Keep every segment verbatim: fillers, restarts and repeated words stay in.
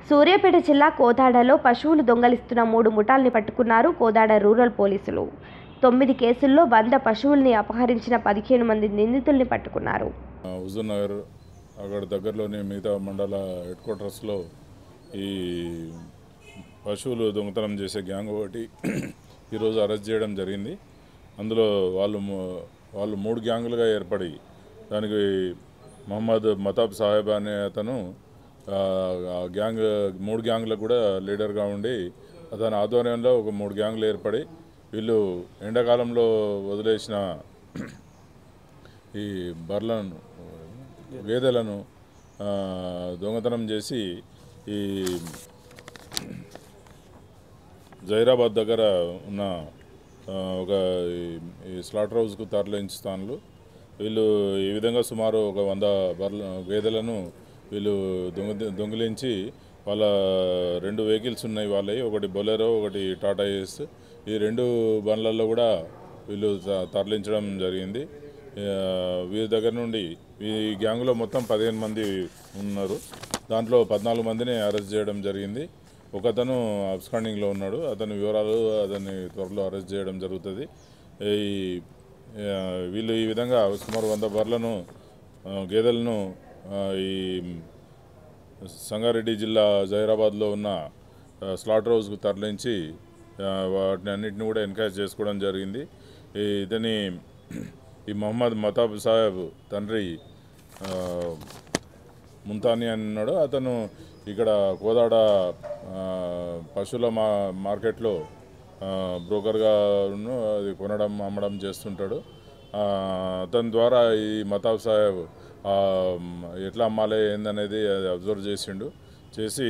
సూర్యాపేట జిల్లా కోదాడలో పశువులు దొంగలిస్తున్న మూడు ముఠాల్ని పట్టుకున్నారు కోదాడ రూరల్ పోలీసులు. తొమ్మిది కేసుల్లో వంద పశువుల్ని అపహరించిన పదిహేను మంది నిందితుల్ని పట్టుకున్నారు. హుజూర్ నగర్ అక్కడ దగ్గరలోని మిగతా మండల హెడ్ క్వార్టర్స్లో ఈ పశువులు దొంగతనం చేసే గ్యాంగ్ ఒకటి ఈరోజు అరెస్ట్ చేయడం జరిగింది. అందులో వాళ్ళు వాళ్ళు మూడు గ్యాంగులుగా ఏర్పడి దానికి మహమ్మద్ మతాబ్ సాహెబ్ అనే అతను గ్యాంగ్ మూడు గ్యాంగ్లకు కూడా లీడర్గా ఉండి అతని ఆధ్వర్యంలో ఒక మూడు గ్యాంగులు ఏర్పడి వీళ్ళు ఎండాకాలంలో వదిలేసిన ఈ బర్లను గేదెలను దొంగతనం చేసి ఈ జైరాబాద్ దగ్గర ఉన్న ఒక ఈ స్లాటర్ హౌస్కు తరలించుతాను. వీళ్ళు ఈ విధంగా సుమారు ఒక వంద బర్ల గేదెలను వీళ్ళు దొంగ దొంగిలించి వాళ్ళ రెండు వెహికల్స్ ఉన్నాయి వాళ్ళవి, ఒకటి బొలెరో ఒకటి టాటా ఏస్. ఈ రెండు బండ్లలో కూడా వీళ్ళు తరలించడం జరిగింది. వీరి దగ్గర నుండి ఈ గ్యాంగులో మొత్తం పదిహేను మంది ఉన్నారు. దాంట్లో పద్నాలుగు మందిని అరెస్ట్ చేయడం జరిగింది. ఒకతను అబ్స్కాండింగ్లో ఉన్నాడు. అతని వివరాలు అతన్ని త్వరలో అరెస్ట్ చేయడం జరుగుతుంది. ఈ వీళ్ళు ఈ విధంగా సుమారు వంద బర్లను గేదెలను ఈ సంగారెడ్డి జిల్లా జైరాబాద్లో ఉన్న స్లాటర్ హౌస్కు తరలించి వాటిని అన్నింటినీ కూడా ఎన్కరేజ్ చేసుకోవడం జరిగింది. ఇతని ఈ మహమ్మద్ మతాబ్ సాహెబ్ తండ్రి ముంతాని అని ఉన్నాడు. అతను ఇక్కడ కోదాడ పశువుల మా మార్కెట్లో బ్రోకర్గా అది కొనడం అమ్మడం చేస్తుంటాడు. అతని ద్వారా ఈ మతాబ్ సాహెబ్ ఎట్లా అమ్మాలి ఏందనేది అది అబ్జర్వ్ చేసిండు. చేసి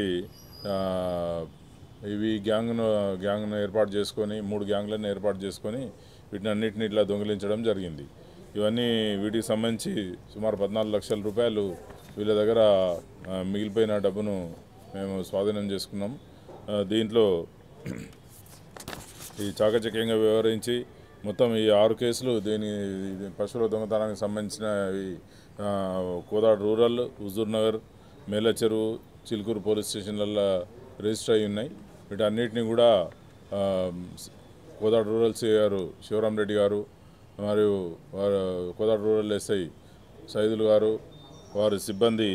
ఇవి గ్యాంగ్ను గ్యాంగ్ను ఏర్పాటు చేసుకొని మూడు గ్యాంగ్లను ఏర్పాటు చేసుకొని వీటిని అన్నిటిని ఇట్లా దొంగిలించడం జరిగింది. ఇవన్నీ వీటికి సంబంధించి సుమారు పద్నాలుగు లక్షల రూపాయలు వీళ్ళ దగ్గర మిగిలిపోయిన డబ్బును మేము స్వాధీనం చేసుకున్నాం. దీంట్లో ఈ చాకచక్యంగా వ్యవహరించి మొత్తం ఈ ఆరు కేసులు దీని పశువుల దొంగతనానికి సంబంధించిన కోదాడ రూరల్, హుజూర్ నగర్, మేలచెరువు, చిలుకూరు పోలీస్ స్టేషన్లలో రిజిస్టర్ అయి ఉన్నాయి. వీటన్నిటిని కూడా కోదాడ రూరల్ సిఐ గారు శివరాం రెడ్డి గారు మరియు వారు కోదాడ రూరల్ ఎస్ఐ సైదులు గారు, వారి సిబ్బంది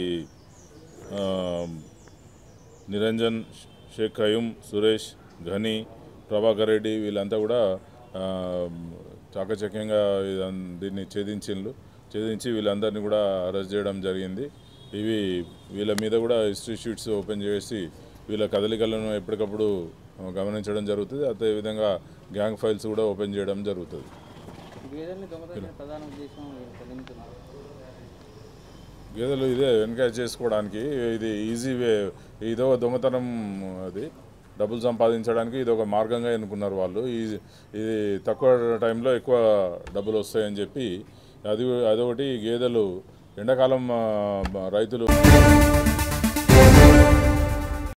నిరంజన్, షేక్ ఖయూం, సురేష్, ఘని, ప్రభాకర్ రెడ్డి వీళ్ళంతా కూడా చాకచక్యంగా దీన్ని ఛేదించిండ్రు. ఛేదించి వీళ్ళందరినీ కూడా అరెస్ట్ చేయడం జరిగింది. ఇవి వీళ్ళ మీద కూడా హిస్టరీ షీట్స్ ఓపెన్ చేసి వీళ్ళ కదలికలను ఎప్పటికప్పుడు గమనించడం జరుగుతుంది. అదేవిధంగా గ్యాంగ్ ఫైల్స్ కూడా ఓపెన్ చేయడం జరుగుతుంది. గేదెలు ఇదే ఎన్కరేజ్ చేసుకోవడానికి ఇది ఈజీ వే, ఇదో దొంగతనం, అది డబ్బులు సంపాదించడానికి ఇది ఒక మార్గంగా ఎన్నుకున్నారు వాళ్ళు. ఇది ఇది తక్కువ టైంలో ఎక్కువ డబ్బులు వస్తాయని చెప్పి అది అదొకటి. గేదెలు ఎండాకాలం రైతులు